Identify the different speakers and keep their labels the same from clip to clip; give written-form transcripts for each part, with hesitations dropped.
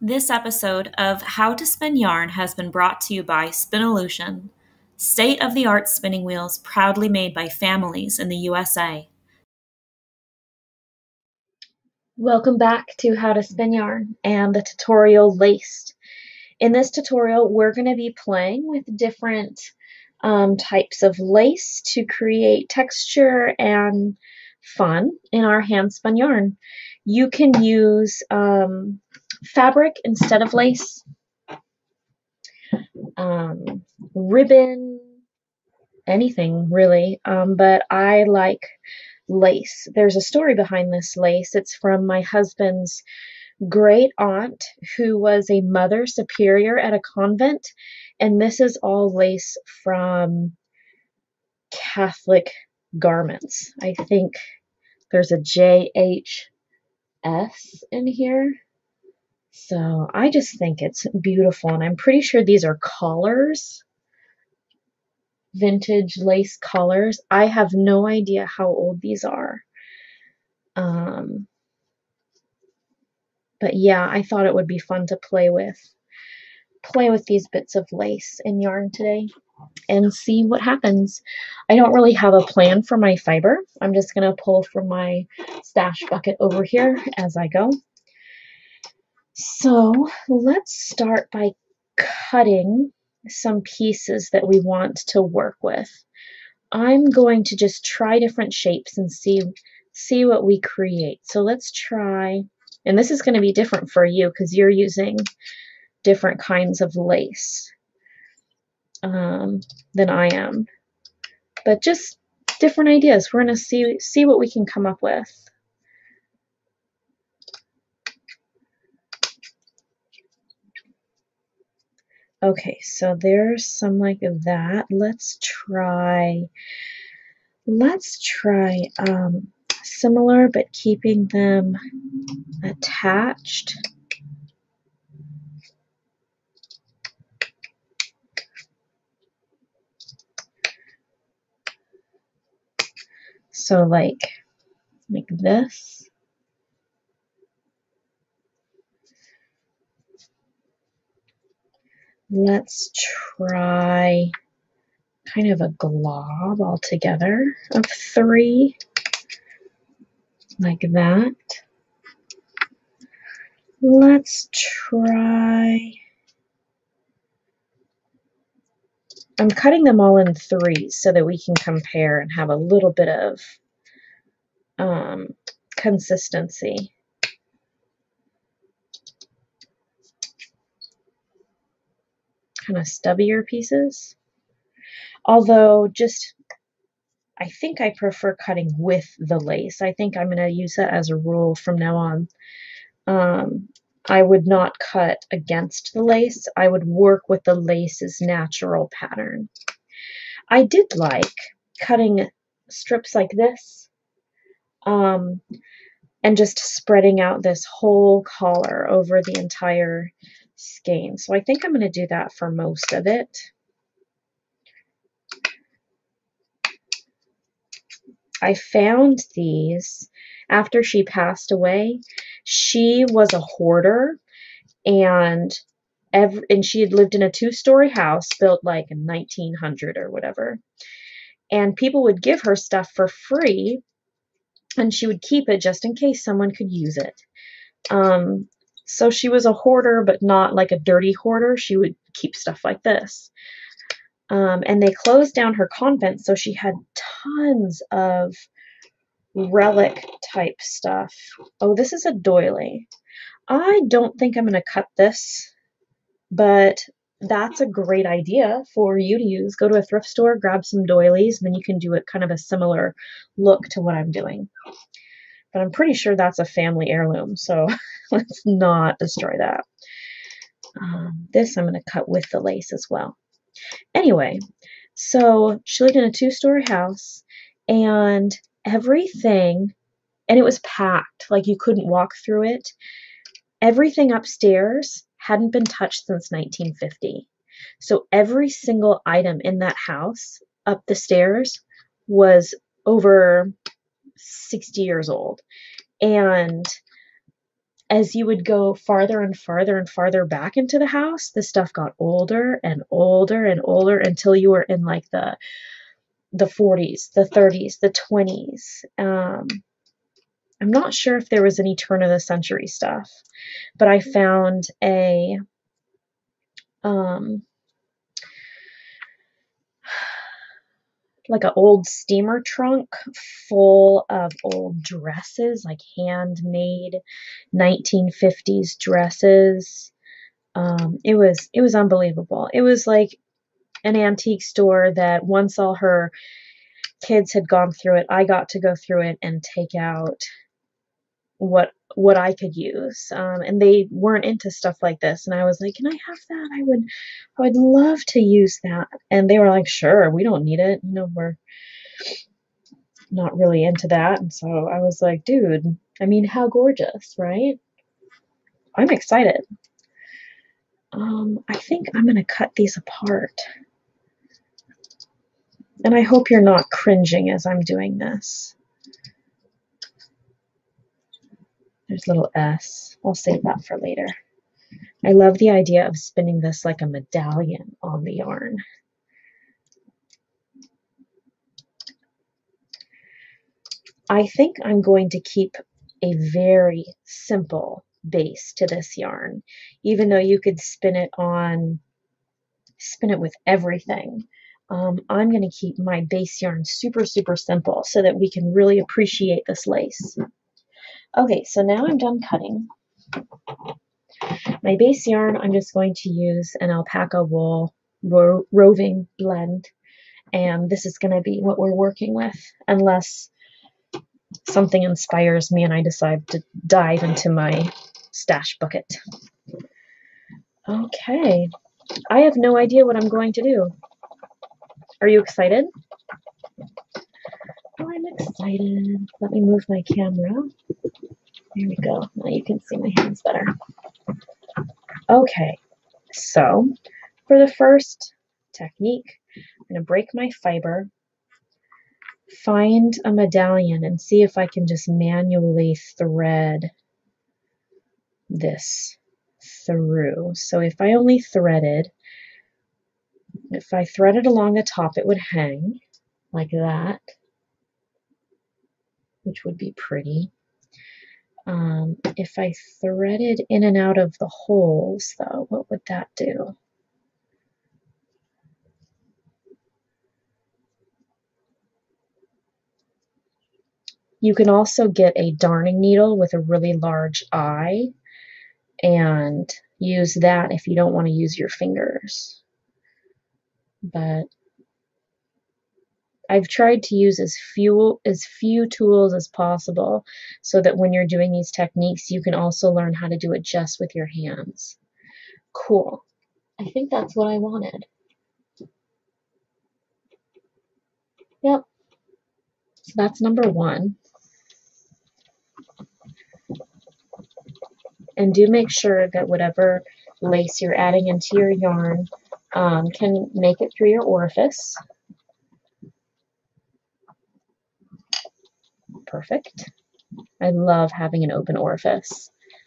Speaker 1: This episode of How to Spin Yarn has been brought to you by SpinOlution, state-of-the-art spinning wheels proudly made by families in the USA.
Speaker 2: Welcome back to How to Spin Yarn and the tutorial Laced. In this tutorial, we're going to be playing with different types of lace to create texture and fun in our hand-spun yarn. You can use fabric instead of lace, ribbon, anything really, but I like lace. There's a story behind this lace. It's from my husband's great aunt who was a mother superior at a convent, and this is all lace from Catholic garments. I think there's a JHS in here. So I just think it's beautiful, and I'm pretty sure these are collars, vintage lace collars. I have no idea how old these are. But yeah, I thought it would be fun to play with these bits of lace and yarn today and see what happens. I don't really have a plan for my fiber. I'm just going to pull from my stash bucket over here as I go. So let's start by cutting some pieces that we want to work with. I'm going to just try different shapes and see what we create. So let's try, and this is going to be different for you because you're using different kinds of lace than I am, but just different ideas. We're going to see what we can come up with. Okay, so there's some like that. Let's try similar but keeping them attached. So like this. Let's try kind of a glob all together of 3, like that. Let's try, I'm cutting them all in 3s so that we can compare and have a little bit of consistency. Kind of stubbier pieces. Although I think I prefer cutting with the lace. I think I'm going to use that as a rule from now on. I would not cut against the lace. I would work with the lace's natural pattern. I did like cutting strips like this and just spreading out this whole collar over the entire skein. So I think I'm going to do that for most of it. I found these after she passed away. She was a hoarder, and she had lived in a 2-story house built like in 1900 or whatever. And people would give her stuff for free, and she would keep it just in case someone could use it. So she was a hoarder, but not like a dirty hoarder. She would keep stuff like this. And they closed down her convent, so she had tons of relic type stuff. Oh, this is a doily. I don't think I'm going to cut this, but that's a great idea for you to use. Go to a thrift store, grab some doilies, and then you can do it kind of a similar look to what I'm doing. But I'm pretty sure that's a family heirloom, so let's not destroy that. This I'm going to cut with the lace as well. Anyway, so she lived in a 2-story house, and everything, and it was packed, like you couldn't walk through it. Everything upstairs hadn't been touched since 1950. So every single item in that house up the stairs was over 60 years old. And as you would go farther and farther and farther back into the house, the stuff got older and older and older until you were in like the 40s, the 30s, the 20s. I'm not sure if there was any turn of the century stuff, but I found a like an old steamer trunk full of old dresses, like handmade 1950s dresses. It was unbelievable. It was like an antique store that once all her kids had gone through it, I got to go through it and take out what I could use. And they weren't into stuff like this. And I was like, can I have that? I would love to use that. And they were like, sure, we don't need it. You know, we're not really into that. And so I was like, dude, I mean, how gorgeous, right? I'm excited. I think I'm going to cut these apart. And I hope you're not cringing as I'm doing this. There's a little S. I'll save that for later. I love the idea of spinning this like a medallion on the yarn. I think I'm going to keep a very simple base to this yarn, even though you could spin it with everything. I'm going to keep my base yarn super, super simple so that we can really appreciate this lace. Okay, so now I'm done cutting. My base yarn, I'm just going to use an alpaca wool roving blend, and this is going to be what we're working with, unless something inspires me and I decide to dive into my stash bucket. Okay, I have no idea what I'm going to do. Are you excited? Oh, I'm excited. Let me move my camera. There we go. Now you can see my hands better. Okay, so for the first technique, I'm going to break my fiber, find a medallion, and see if I can just manually thread this through. So if I threaded along the top, it would hang like that, which would be pretty. If I threaded in and out of the holes, though, what would that do? You can also get a darning needle with a really large eye and use that if you don't want to use your fingers. But I've tried to use as few tools as possible so that when you're doing these techniques, you can also learn how to do it just with your hands. Cool. I think that's what I wanted. Yep. So that's number one. And do make sure that whatever lace you're adding into your yarn can make it through your orifice. Perfect. I love having an open orifice.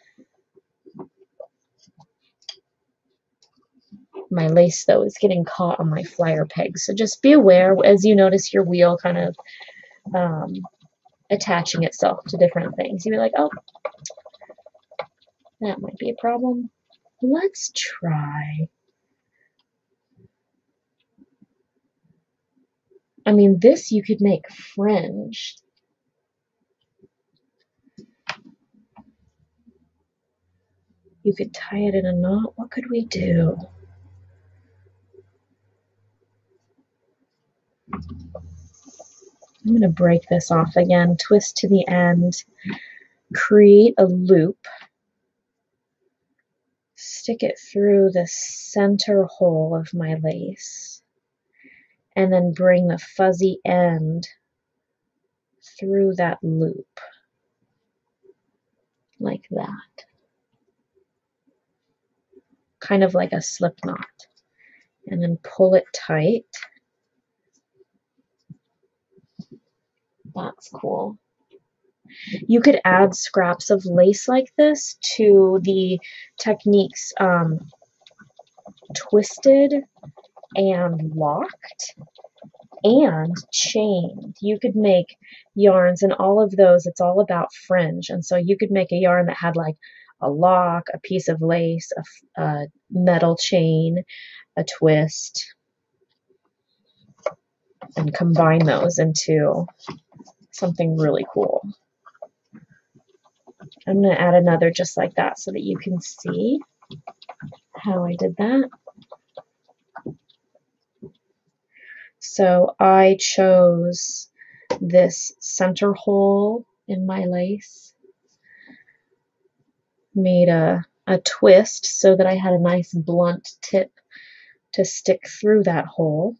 Speaker 2: My lace, though, is getting caught on my flyer peg, so just be aware as you notice your wheel kind of attaching itself to different things. You'll be like, oh, that might be a problem. Let's try. I mean, this you could make fringe. You could tie it in a knot. What could we do? I'm going to break this off again, twist to the end, create a loop, stick it through the center hole of my lace, and then bring the fuzzy end through that loop, like that. Kind of like a slip knot. And then pull it tight. That's cool. You could add scraps of lace like this to the techniques twisted and locked and chained. You could make yarns, and all of those, it's all about fringe. And so you could make a yarn that had like a lock, a piece of lace, a metal chain, a twist, and combine those into something really cool. I'm going to add another just like that so that you can see how I did that. So I chose this center hole in my lace, made a twist so that I had a nice blunt tip to stick through that hole,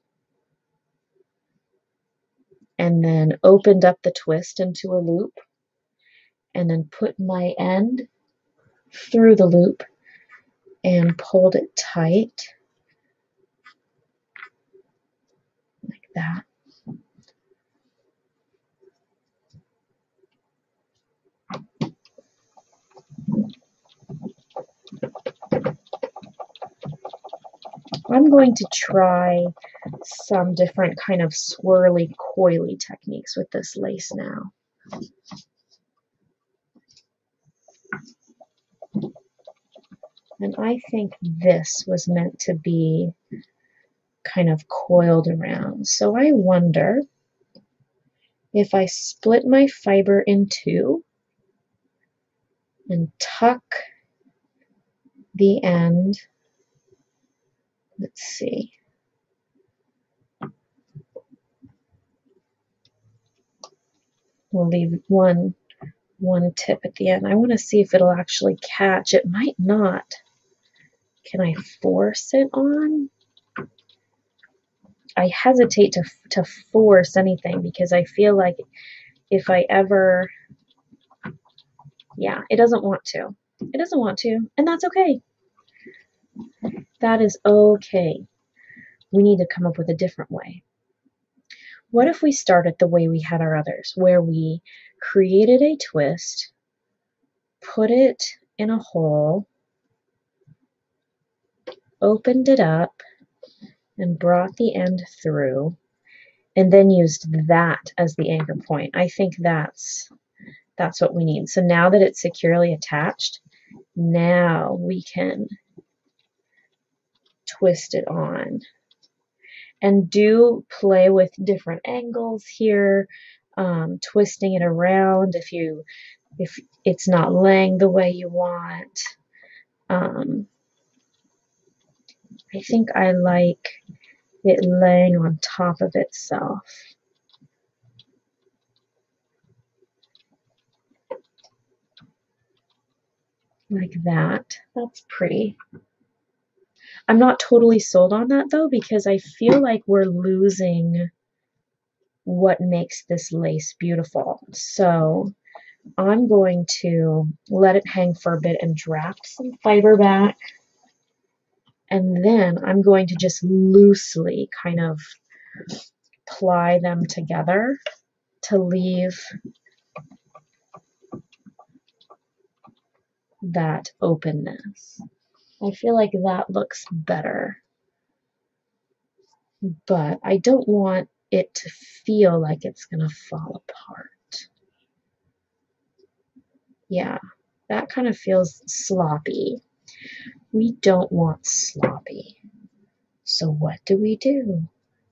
Speaker 2: and then opened up the twist into a loop, and then put my end through the loop and pulled it tight like that. I'm going to try some different kind of swirly coily techniques with this lace now. And I think this was meant to be kind of coiled around. So I wonder if I split my fiber in two and tuck the end, let's see, we'll leave one tip at the end. I want to see if it'll actually catch. It might not. Can I force it on? I hesitate to force anything because I feel like if I ever, yeah, it doesn't want to. It doesn't want to, and that's okay. That is okay. We need to come up with a different way. What if we started the way we had our others, where we created a twist, put it in a hole, opened it up, and brought the end through, and then used that as the anchor point. I think that's what we need. So now that it's securely attached, now we can twist it on. And do play with different angles here, twisting it around if it's not laying the way you want. I think I like it laying on top of itself. Like that. That's pretty. I'm not totally sold on that though, because I feel like we're losing what makes this lace beautiful. So I'm going to let it hang for a bit and draft some fiber back. And then I'm going to just loosely kind of ply them together to leave that openness. I feel like that looks better, but I don't want it to feel like it's going to fall apart. Yeah, that kind of feels sloppy. We don't want sloppy. So what do we do?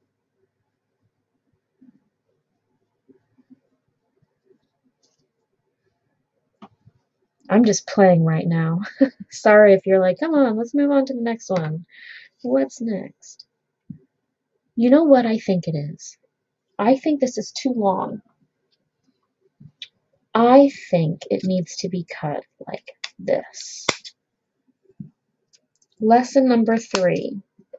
Speaker 2: I'm just playing right now. Sorry if you're like, come on, let's move on to the next one. What's next? You know what I think it is? I think this is too long. I think it needs to be cut like this. Lesson number 3.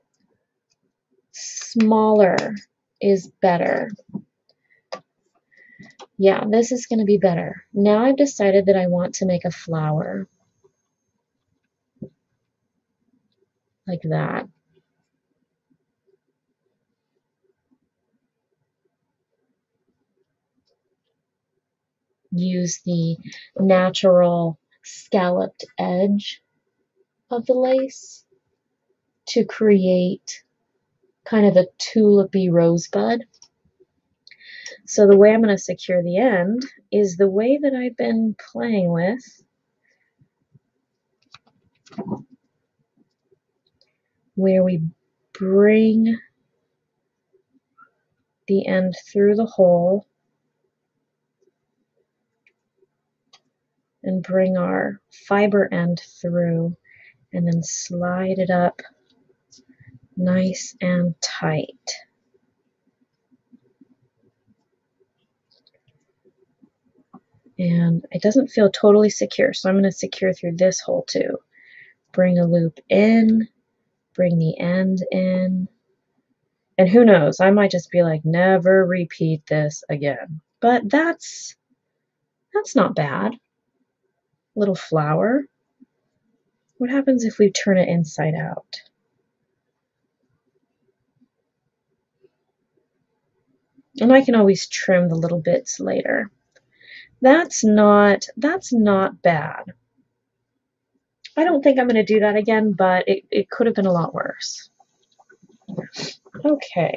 Speaker 2: Smaller is better. Yeah, this is going to be better. Now I've decided that I want to make a flower. Like that. use the natural scalloped edge of the lace to create kind of a tulipy rosebud. So the way I'm going to secure the end is the way that I've been playing with, where we bring the end through the hole and bring our fiber end through, and then slide it up nice and tight. And it doesn't feel totally secure, so I'm going to secure through this hole too. Bring a loop in, bring the end in, and who knows, I might just be like, never repeat this again. But that's not bad. Little flower. What happens if we turn it inside out? And I can always trim the little bits later. That's not bad. I don't think I'm going to do that again, but it could have been a lot worse. Okay.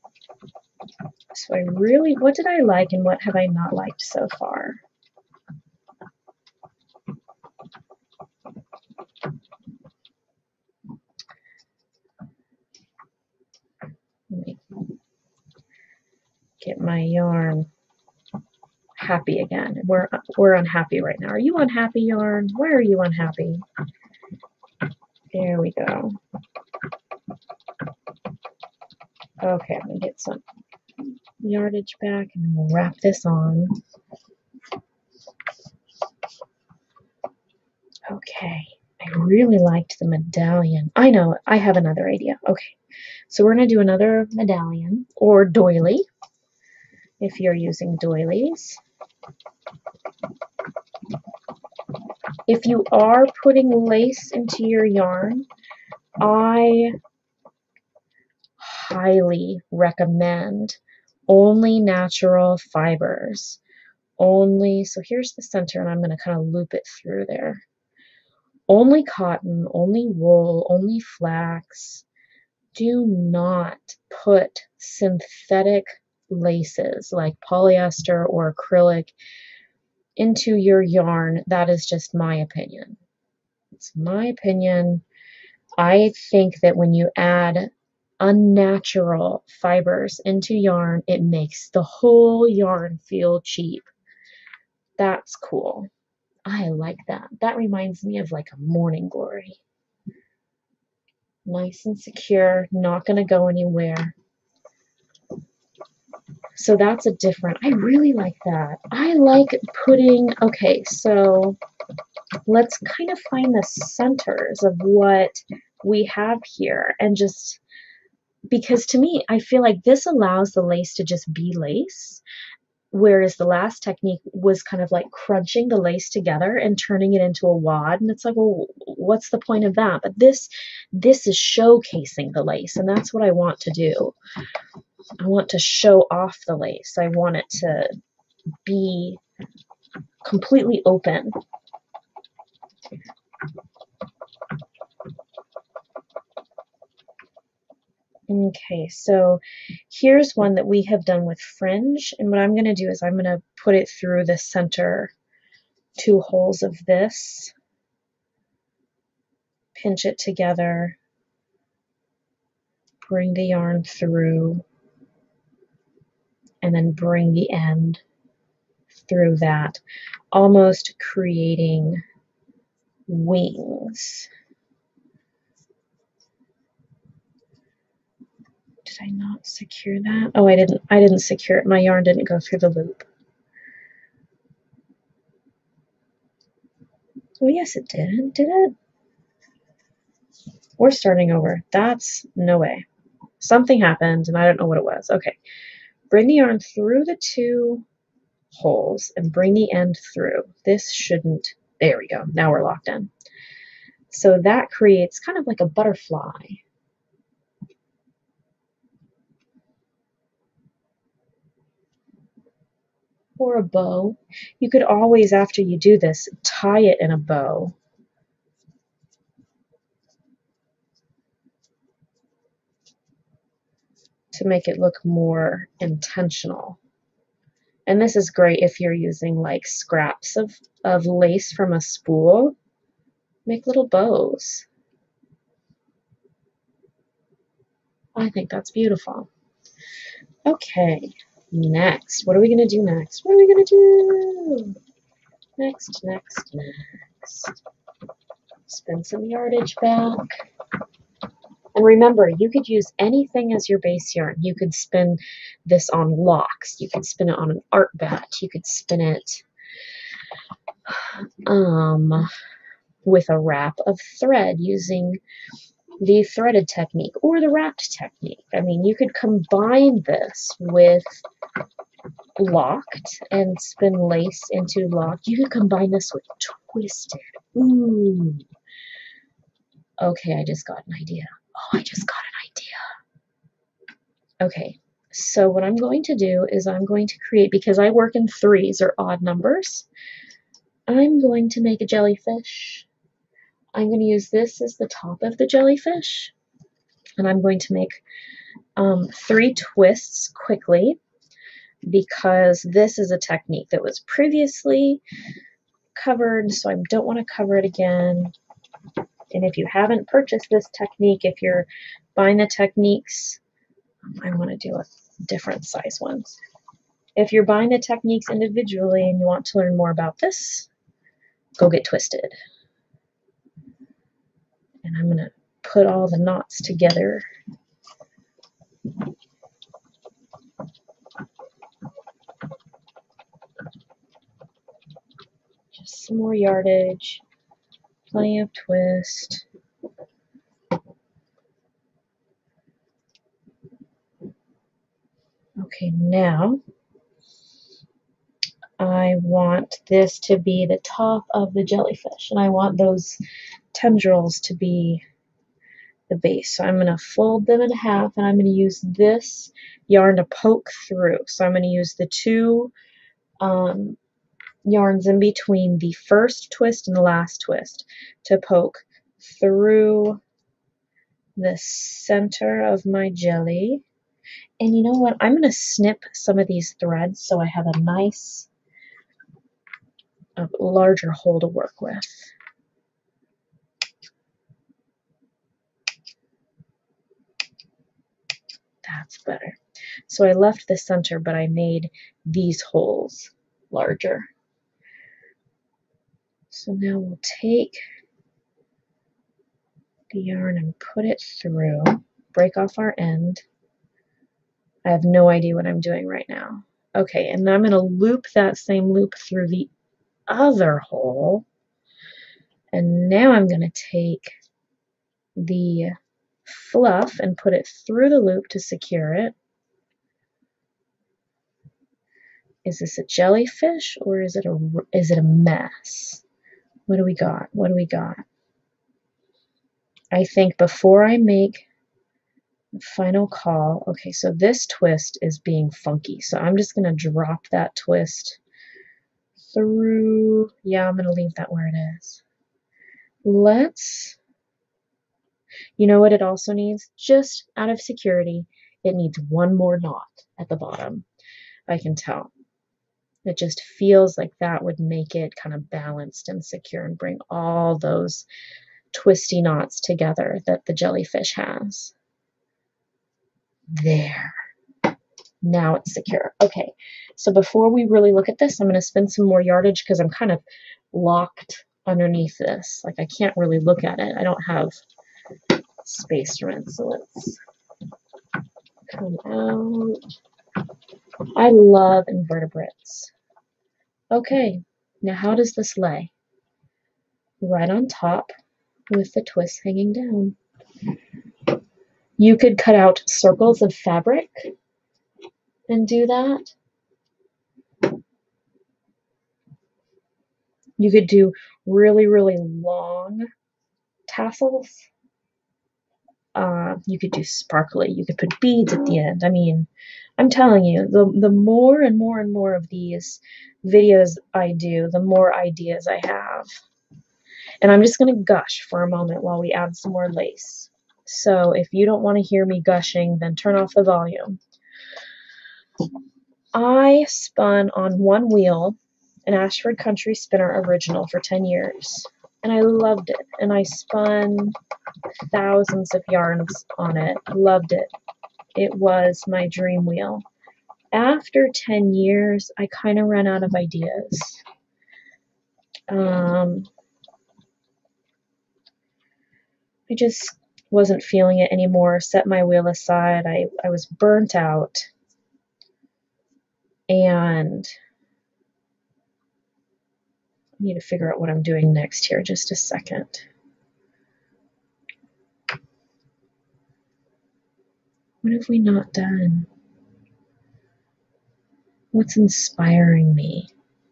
Speaker 2: So what did I like and what have I not liked so far? Let me get my yarn happy again. We're unhappy right now. Are you unhappy, yarn? Why are you unhappy? There we go. Okay, I'm gonna get some yardage back and we'll wrap this on. Okay, I really liked the medallion. I know, I have another idea. Okay, so we're gonna do another medallion or doily if you're using doilies. If you are putting lace into your yarn, I highly recommend only natural fibers. So here's the center, and I'm going to kind of loop it through there. Only cotton, only wool, only flax. Do not put synthetic laces like polyester or acrylic into your yarn. That is just my opinion. It's my opinion. I think that when you add unnatural fibers into yarn, it makes the whole yarn feel cheap. That's cool. I like that. That reminds me of like a morning glory. Nice and secure, not going to go anywhere. So that's a different, I really like that. I like putting, okay, so let's kind of find the centers of what we have here, and just, because to me, I feel like this allows the lace to just be lace, whereas the last technique was kind of like crunching the lace together and turning it into a wad, and it's like, well, what's the point of that? But this is showcasing the lace, and that's what I want to do. I want to show off the lace. I want it to be completely open. Okay, so here's one that we have done with fringe, and what I'm going to do is I'm going to put it through the center 2 holes of this, pinch it together, bring the yarn through, and then bring the end through that, almost creating wings. Did I not secure that? Oh, I didn't secure it. My yarn didn't go through the loop. Oh, yes, it did. Did it? We're starting over. That's no way. Something happened, and I don't know what it was. Okay. Bring the yarn through the 2 holes and bring the end through. This shouldn't. There we go. Now we're locked in. So that creates kind of like a butterfly. or a bow. You could always, after you do this, tie it in a bow. To make it look more intentional. And this is great if you're using like scraps of lace from a spool. Make little bows. I think that's beautiful. Okay, next. What are we going to do next? What are we going to do? Next. Spin some yardage back. And remember, you could use anything as your base yarn. You could spin this on locks. You could spin it on an art bat. You could spin it with a wrap of thread using the threaded technique or the wrapped technique. I mean, you could combine this with locked and spin lace into locked. You could combine this with twisted. Ooh. Okay, I just got an idea. Oh, I just got an idea. Okay, so what I'm going to do is I'm going to create, because I work in threes or odd numbers, I'm going to make a jellyfish. I'm going to use this as the top of the jellyfish, and I'm going to make 3 twists quickly, because this is a technique that was previously covered, so I don't want to cover it again. And if you haven't purchased this technique, if you're buying the techniques, I want to do a different size ones. If you're buying the techniques individually and you want to learn more about this, go get twisted. And I'm going to put all the knots together. Just some more yardage, plenty of twist. Okay, now I want this to be the top of the jellyfish, and I want those tendrils to be the base. So I'm going to fold them in half, and I'm going to use this yarn to poke through. So I'm going to use the 2 yarns in between the first twist and the last twist to poke through the center of my jelly. And you know what? I'm going to snip some of these threads so I have a nice, larger hole to work with. That's better. So I left the center, but I made these holes larger. So now we'll take the yarn and put it through, break off our end. I have no idea what I'm doing right now. Okay, and then I'm going to loop that same loop through the other hole. And now I'm going to take the fluff and put it through the loop to secure it. Is this a jellyfish or is it a mess? What do we got? What do we got? I think before I make the final call, okay, so this twist is being funky, so I'm just going to drop that twist through. Yeah, I'm going to leave that where it is. You know what it also needs? Just out of security, it needs one more knot at the bottom. I can tell. It just feels like that would make it kind of balanced and secure and bring all those twisty knots together that the jellyfish has. There. Now it's secure. Okay, so before we really look at this, I'm going to spin some more yardage because I'm kind of locked underneath this. Like I can't really look at it. I don't have space around, so let's come out. I love invertebrates. Okay, now how does this lay? Right on top with the twist hanging down. You could cut out circles of fabric and do that. You could do really, really long tassels. You could do sparkly. You could put beads at the end. I mean, I'm telling you, the more and more and more of these videos I do, the more ideas I have. And I'm just going to gush for a moment while we add some more lace. So if you don't want to hear me gushing, then turn off the volume. I spun on one wheel an Ashford Country Spinner Original for 10 years. And I loved it. And I spun thousands of yarns on it. Loved it. It was my dream wheel. After 10 years, I kind of ran out of ideas. I just wasn't feeling it anymore. Set my wheel aside. I was burnt out. And I need to figure out what I'm doing next here. Just a second. What have we not done? What's inspiring me?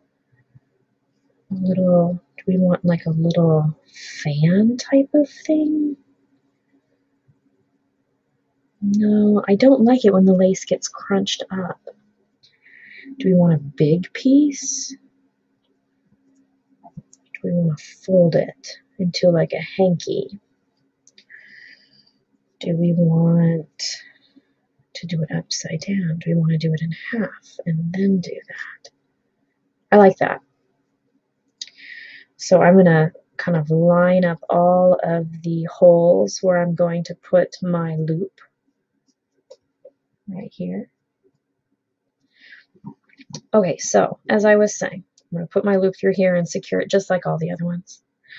Speaker 2: Do we want like a little fan type of thing? No, I don't like it when the lace gets crunched up. Do we want a big piece? Do we want to fold it into like a hanky? Do we want to do it upside down? Do we want to do it in half and then do that? I like that. So I'm going to kind of line up all of the holes where I'm going to put my loop right here. Okay, so as I was saying, I'm going to put my loop through here and secure it just like all the other ones.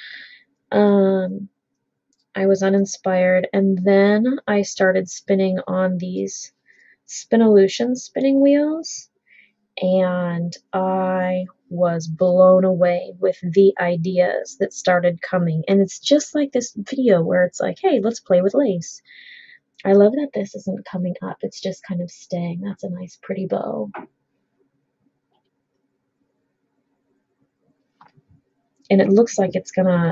Speaker 2: I was uninspired, and then I started spinning on these SpinOlution spinning wheels, and I was blown away with the ideas that started coming. And it's just like this video where it's like, hey, let's play with lace. I love that this isn't coming up. It's just kind of staying. That's a nice, pretty bow. And it looks like it's gonna,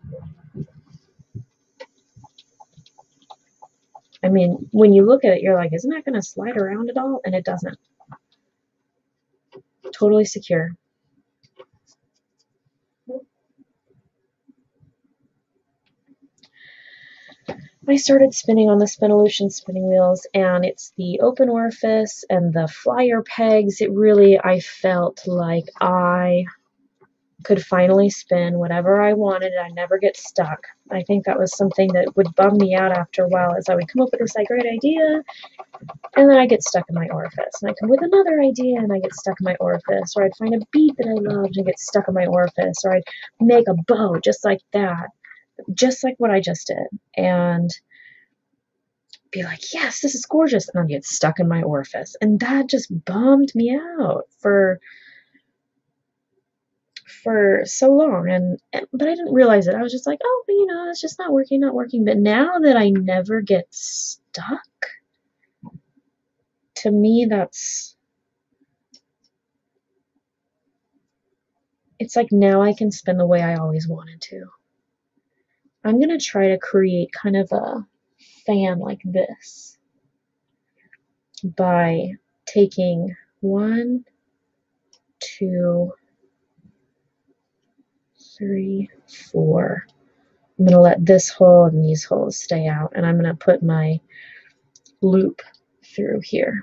Speaker 2: I mean, when you look at it, you're like, isn't that gonna slide around at all? And it doesn't. Totally secure. I started spinning on the SpinOlution spinning wheels, and it's the open orifice and the flyer pegs. I felt like I could finally spin whatever I wanted and I never get stuck. I think that was something that would bum me out after a while, as I would come up with this great idea and then I get stuck in my orifice. And I come with another idea and I get stuck in my orifice. Or I'd find a bead that I loved and get stuck in my orifice. Or I'd make a bow just like that, just like what I just did. And be like, yes, this is gorgeous. And I'd get stuck in my orifice. And that just bummed me out for so long, but I didn't realize it. I was just like, oh, it's just not working. But now that I never get stuck, to me, it's like now I can spin the way I always wanted to. I'm going to try to create kind of a fan like this by taking 1, 2, 3, 4. I'm going to let this hole and these holes stay out, and I'm going to put my loop through here.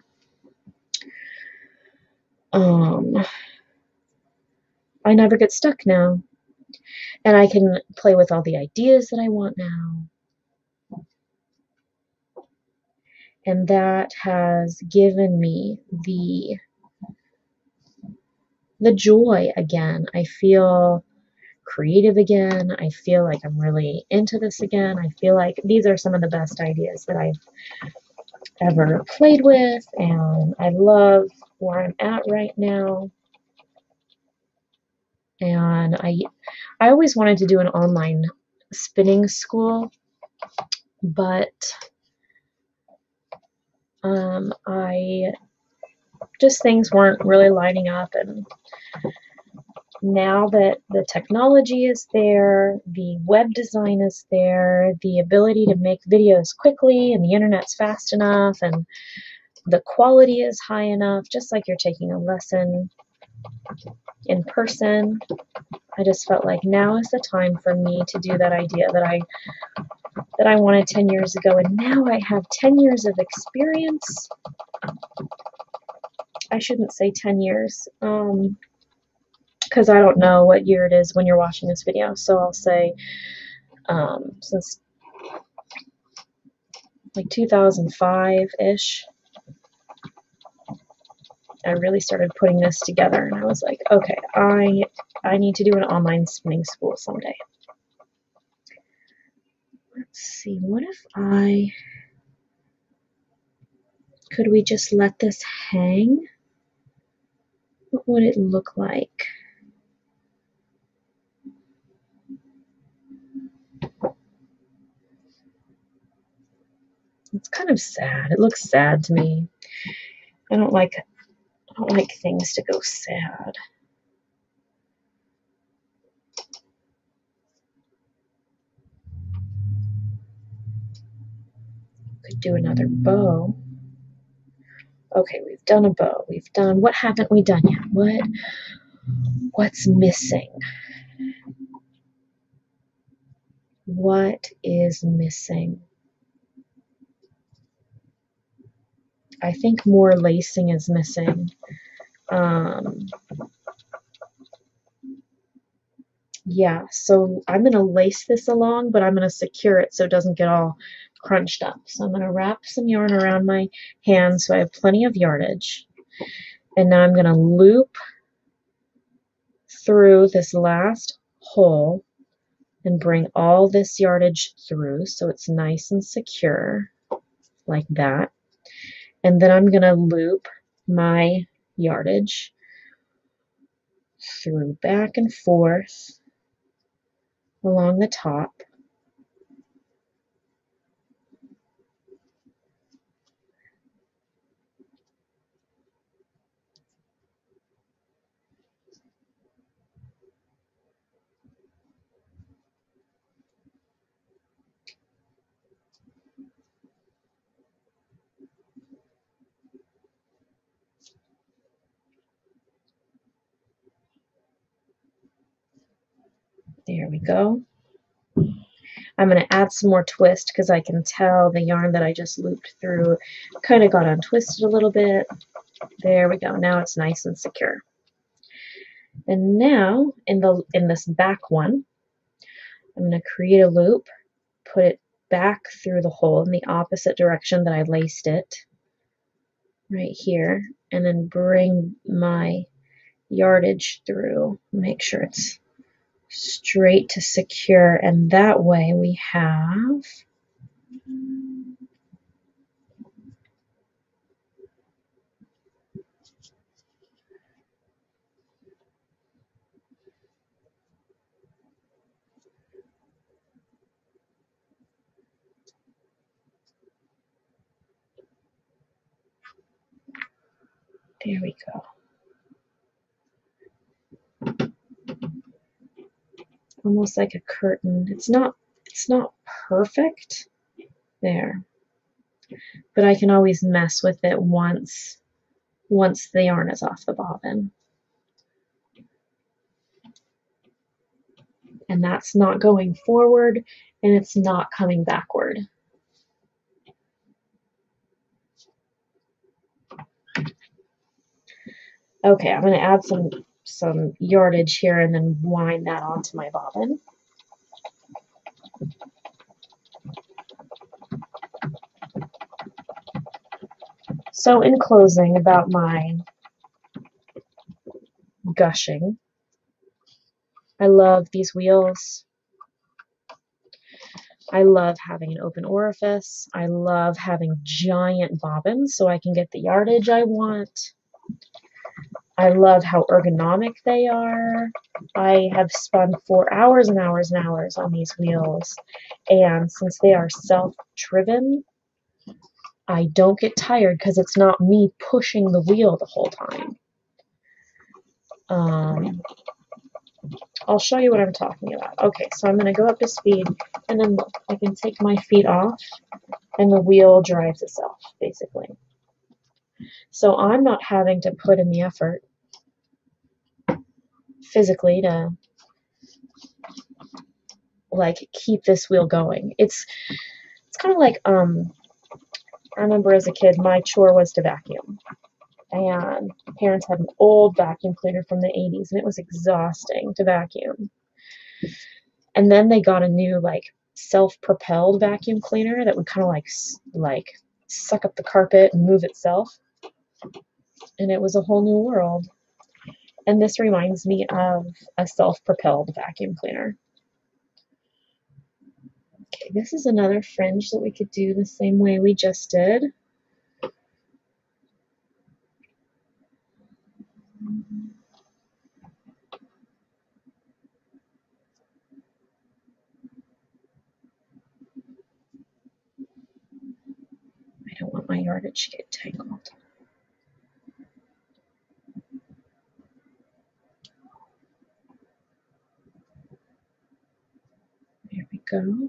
Speaker 2: I never get stuck now, and I can play with all the ideas that I want now, and that has given me the joy again. I feel creative again. I feel like I'm really into this again. I feel like these are some of the best ideas that I've ever played with, and I love where I'm at right now. And I always wanted to do an online spinning school, but things weren't really lining up, and now that the technology is there, the web design is there, the ability to make videos quickly, and the internet's fast enough, and the quality is high enough, just like you're taking a lesson in person. I just felt like now is the time for me to do that idea that I wanted 10 years ago, and now I have 10 years of experience. I shouldn't say 10 years, because I don't know what year it is when you're watching this video, so I'll say since like 2005-ish, I really started putting this together, and I was like, okay, I need to do an online spinning school someday. Let's see, what if could we just let this hang? What would it look like? It's kind of sad. It looks sad to me. I don't like things to go sad. Could do another bow. Okay, we've done a bow. We've done, what haven't we done yet? What's missing? What is missing? I think more lacing is missing. Yeah, so I'm going to lace this along, but I'm going to secure it so it doesn't get all crunched up. So I'm going to wrap some yarn around my hand so I have plenty of yardage. And now I'm going to loop through this last hole and bring all this yardage through so it's nice and secure, like that. And then I'm going to loop my yardage through back and forth along the top. There we go. I'm going to add some more twist because I can tell the yarn that I just looped through kind of got untwisted a little bit. There we go. Now it's nice and secure. And now in this back one, I'm going to create a loop, put it back through the hole in the opposite direction that I laced it, right here, and then bring my yardage through. Make sure it's straight to secure, and that way we have there we go. Almost like a curtain. It's not perfect there, but I can always mess with it once the yarn is off the bobbin. And that's not going forward, and it's not coming backward. Okay, I'm going to add some yardage here and then wind that onto my bobbin. So in closing about my gushing, I love these wheels. I love having an open orifice. I love having giant bobbins so I can get the yardage I want. I love how ergonomic they are. I have spun for hours and hours and hours on these wheels, and since they are self-driven, I don't get tired because it's not me pushing the wheel the whole time. I'll show you what I'm talking about. Okay, so I'm going to go up to speed, and then look, I can take my feet off, and the wheel drives itself, basically. So I'm not having to put in the effort physically to like keep this wheel going. It's kind of like I remember as a kid my chore was to vacuum, and parents had an old vacuum cleaner from the 80s, and it was exhausting to vacuum. And then they got a new like self-propelled vacuum cleaner that would kind of like suck up the carpet and move itself, and it was a whole new world. And this reminds me of a self-propelled vacuum cleaner. Okay, this is another fringe that we could do the same way we just did. I don't want my yardage to get tangled. There we go.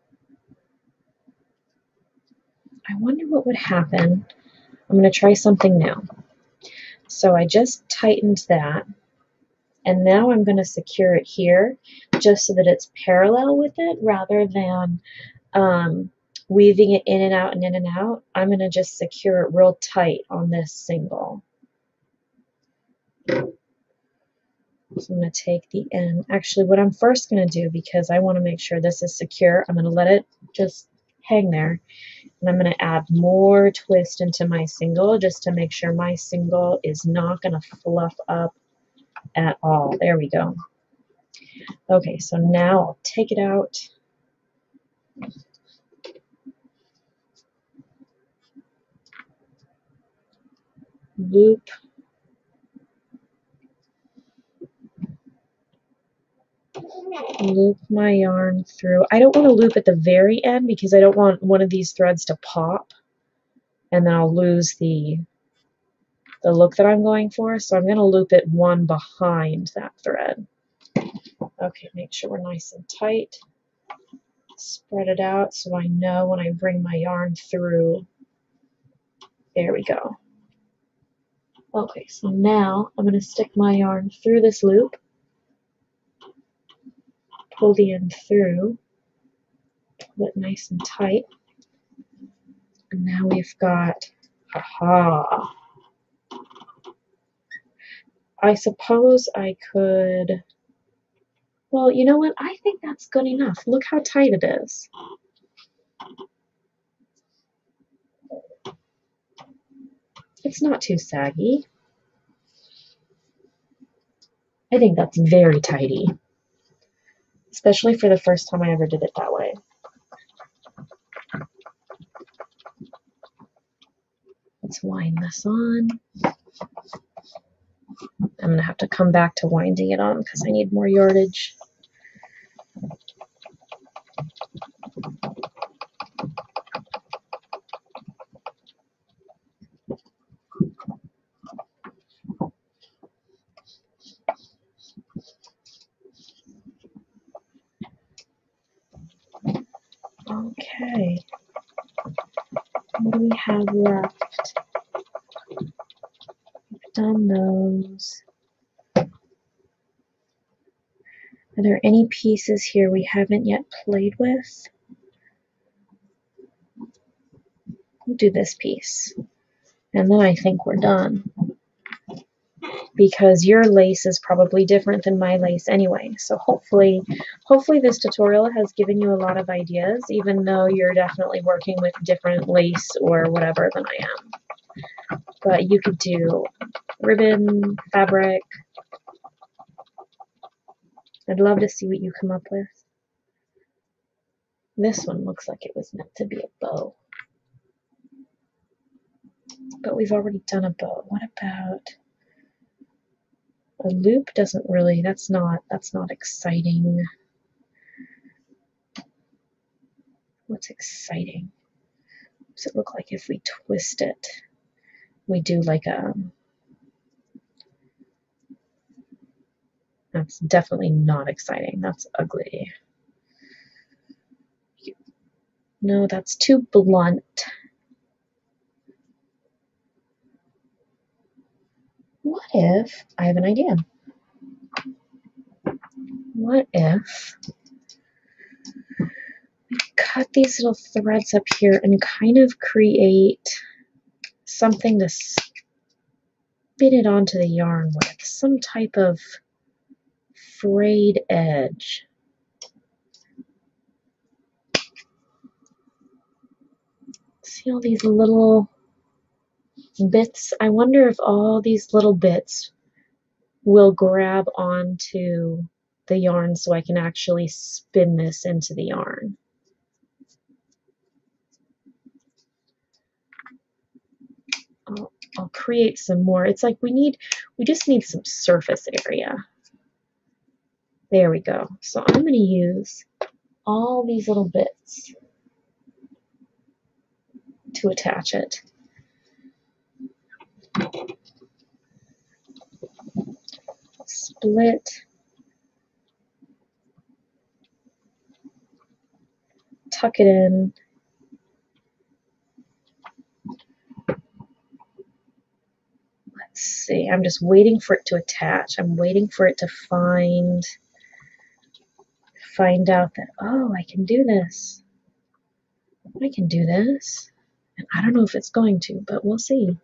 Speaker 2: I wonder what would happen. I'm going to try something new. So I just tightened that, and now I'm going to secure it here just so that it's parallel with it rather than weaving it in and out and in and out. I'm going to just secure it real tight on this single. So I'm going to take the end. Actually, what I'm first going to do, because I want to make sure this is secure, I'm going to let it just hang there. And I'm going to add more twist into my single just to make sure my single is not going to fluff up at all. There we go. Okay, so now I'll take it out. Loop. Loop my yarn through. I don't want to loop at the very end because I don't want one of these threads to pop and then I'll lose the look that I'm going for. So I'm going to loop it one behind that thread. Okay, make sure we're nice and tight. Spread it out so I know when I bring my yarn through. There we go. Okay, so now I'm going to stick my yarn through this loop, pull the end through, pull it nice and tight, and now we've got, aha. I suppose I could, well, you know what? I think that's good enough. Look how tight it is. It's not too saggy. I think that's very tidy, especially for the first time I ever did it that way. Let's wind this on. I'm going to have to come back to winding it on because I need more yardage. Okay. What do we have left? We've done those. Are there any pieces here we haven't yet played with? We'll do this piece. And then I think we're done. Because your lace is probably different than my lace anyway. So hopefully this tutorial has given you a lot of ideas, even though you're definitely working with different lace or whatever than I am. But you could do ribbon, fabric. I'd love to see what you come up with. This one looks like it was meant to be a bow. But we've already done a bow. What about a loop? Doesn't really, that's not exciting. What's exciting? Does it look like if we twist it, we do like a That's definitely not exciting. That's ugly. No, that's too blunt. What if, I have an idea. What if we cut these little threads up here and kind of create something to spin it onto the yarn with, some type of frayed edge. See all these little bits? I wonder if all these little bits will grab onto the yarn so I can actually spin this into the yarn. I'll create some more. It's like we just need some surface area. There we go. So I'm going to use all these little bits to attach it. Split, tuck it in. Let's see, I'm just waiting for it to attach. I'm waiting for it to find out that, oh, I can do this. I can do this. And I don't know if it's going to, but we'll see.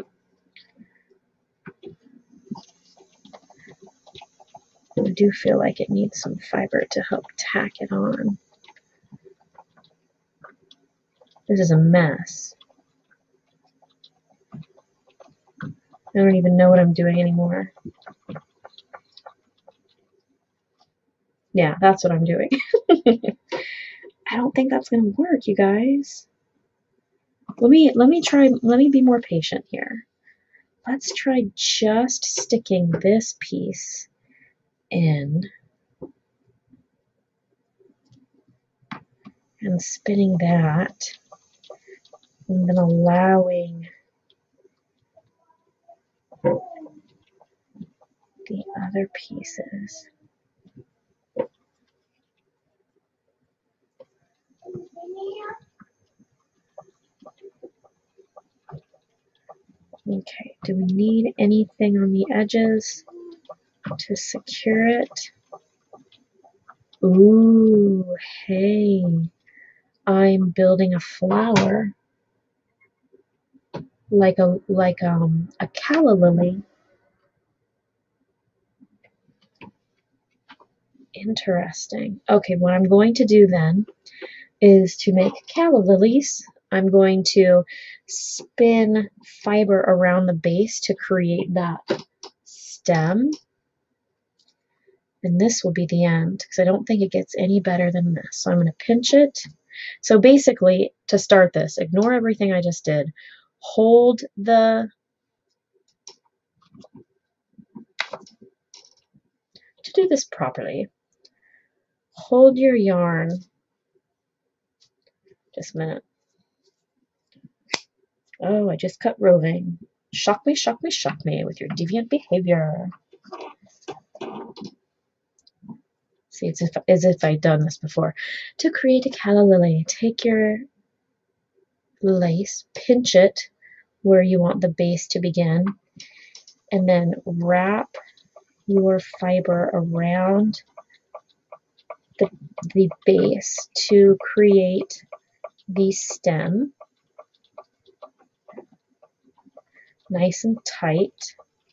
Speaker 2: I do feel like it needs some fiber to help tack it on. This is a mess. I don't even know what I'm doing anymore. Yeah, that's what I'm doing. I don't think that's gonna work, you guys. Let me be more patient here. Let's try just sticking this piece in and spinning that, and then allowing the other pieces. Okay, do we need anything on the edges to secure it? Ooh, hey, I'm building a flower like a calla lily. Interesting. Okay, what I'm going to do then is to make calla lilies. I'm going to spin fiber around the base to create that stem. And this will be the end because I don't think it gets any better than this. So I'm going to pinch it. So basically, to start this, ignore everything I just did. Hold the... To do this properly, hold your yarn. Just a minute. Oh, I just cut roving. Shock me, shock me, shock me with your deviant behavior. See, it's as if I'd done this before. To create a calla lily, take your lace, pinch it where you want the base to begin, and then wrap your fiber around the base to create the stem. Nice and tight.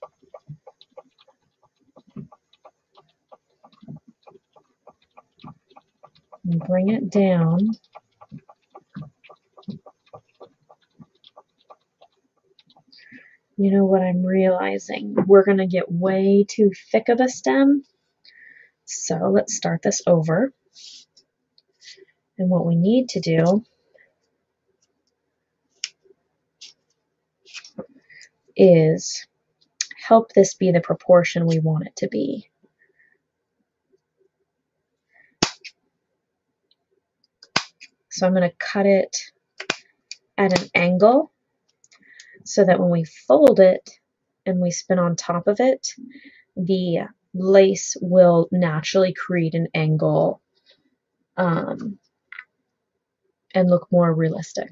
Speaker 2: And bring it down. You know what I'm realizing? We're going to get way too thick of a stem. So let's start this over. And what we need to do is help this be the proportion we want it to be. So I'm going to cut it at an angle so that when we fold it and we spin on top of it, the lace will naturally create an angle and look more realistic.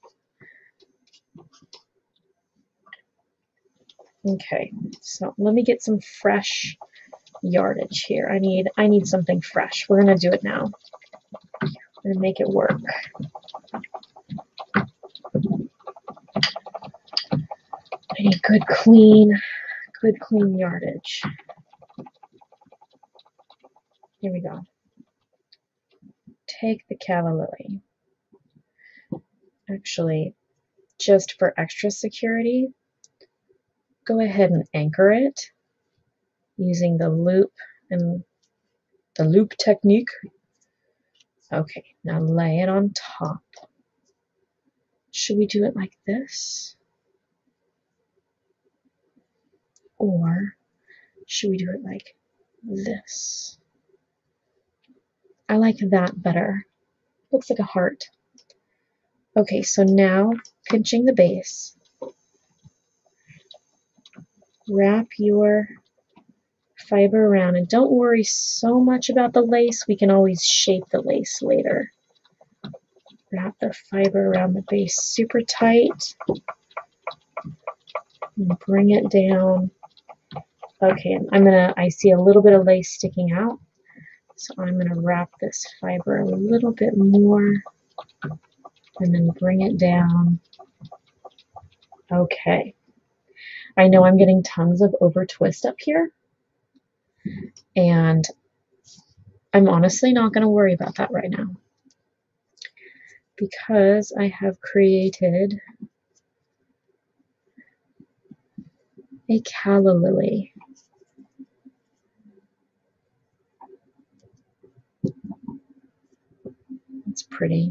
Speaker 2: Okay, so let me get some fresh yardage here. I need something fresh. We're gonna do it now. We're gonna make it work. I need good clean yardage. Here we go. Take the calla lily. Actually, just for extra security, go ahead and anchor it using the loop and the loop technique. Okay, now lay it on top. Should we do it like this? Or should we do it like this? I like that better. Looks like a heart. Okay, so now pinching the base, wrap your fiber around, and don't worry so much about the lace. We can always shape the lace later. Wrap the fiber around the base super tight and bring it down. Okay, I see a little bit of lace sticking out, so I'm gonna wrap this fiber a little bit more and then bring it down. Okay, I know I'm getting tons of over twist up here, and I'm honestly not going to worry about that right now because I have created a calla lily. It's pretty.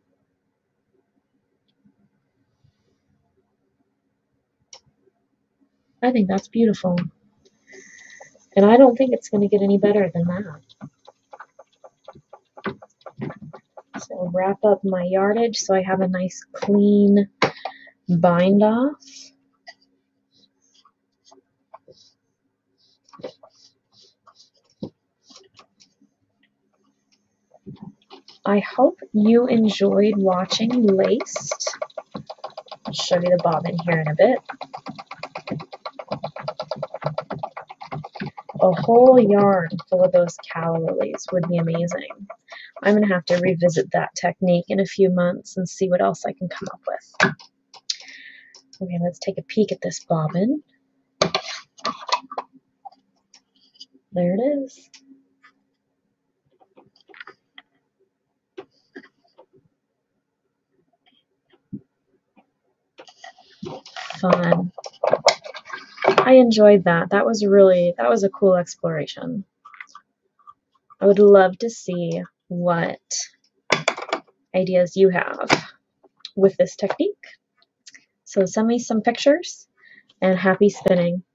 Speaker 2: I think that's beautiful. And I don't think it's going to get any better than that. So I'll wrap up my yardage so I have a nice clean bind off. I hope you enjoyed watching Laced. I'll show you the bobbin here in a bit. A whole yard full of those calla lilies would be amazing. I'm going to have to revisit that technique in a few months and see what else I can come up with. Okay, let's take a peek at this bobbin. There it is. Fun. I enjoyed that. That was a cool exploration. I would love to see what ideas you have with this technique. So send me some pictures and happy spinning.